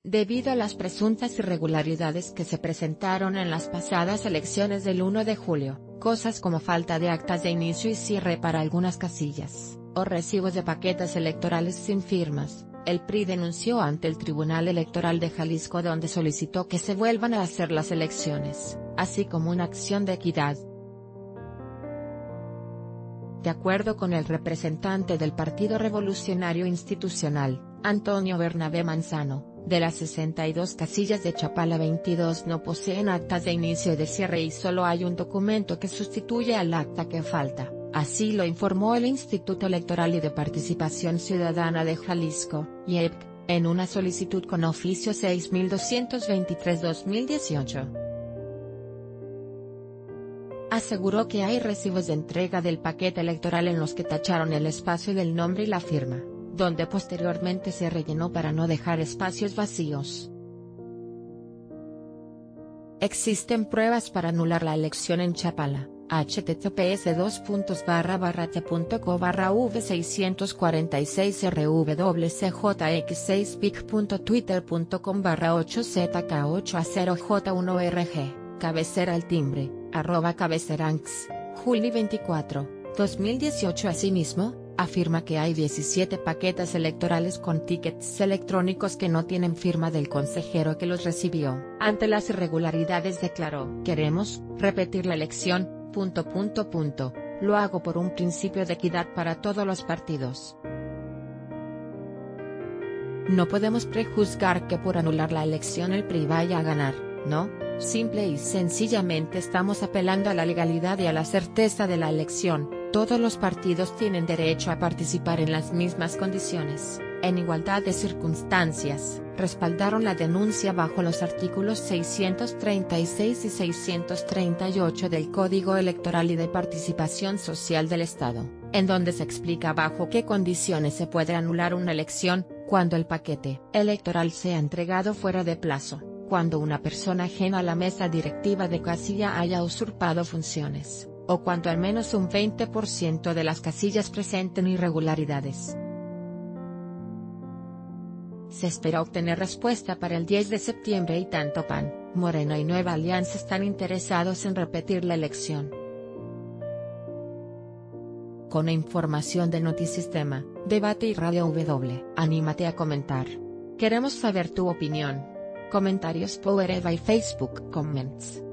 Debido a las presuntas irregularidades que se presentaron en las pasadas elecciones del 1 de julio, cosas como falta de actas de inicio y cierre para algunas casillas, o recibos de paquetes electorales sin firmas, el PRI denunció ante el Tribunal Electoral de Jalisco, donde solicitó que se vuelvan a hacer las elecciones, así como una acción de equidad. De acuerdo con el representante del Partido Revolucionario Institucional, Antonio Bernabé Manzano, de las 62 casillas de Chapala 22 no poseen actas de inicio y de cierre y solo hay un documento que sustituye al acta que falta, así lo informó el Instituto Electoral y de Participación Ciudadana de Jalisco, IEPC, en una solicitud con oficio 6223/2018. Aseguró que hay recibos de entrega del paquete electoral en los que tacharon el espacio del nombre y la firma, donde posteriormente se rellenó para no dejar espacios vacíos. Existen pruebas para anular la elección en Chapala. https://v646rv6.twitter.com/8zk8a0j1rg, cabecera al timbre, @cabeceranx, Juli 24, 2018. Asimismo, afirma que hay 17 paquetes electorales con tickets electrónicos que no tienen firma del consejero que los recibió. Ante las irregularidades declaró: "Queremos repetir la elección, ... Lo hago por un principio de equidad para todos los partidos. No podemos prejuzgar que por anular la elección el PRI vaya a ganar, no, simple y sencillamente estamos apelando a la legalidad y a la certeza de la elección. Todos los partidos tienen derecho a participar en las mismas condiciones, en igualdad de circunstancias", respaldaron la denuncia bajo los artículos 636 y 638 del Código Electoral y de Participación Social del Estado, en donde se explica bajo qué condiciones se puede anular una elección: cuando el paquete electoral sea entregado fuera de plazo, cuando una persona ajena a la mesa directiva de casilla haya usurpado funciones, o cuando al menos un 20% de las casillas presenten irregularidades. Se espera obtener respuesta para el 10 de septiembre y tanto PAN, Morena y Nueva Alianza están interesados en repetir la elección. Con información de Notisistema, Debate y Radio W. Anímate a comentar. Queremos saber tu opinión. Comentarios Power Eva y Facebook Comments.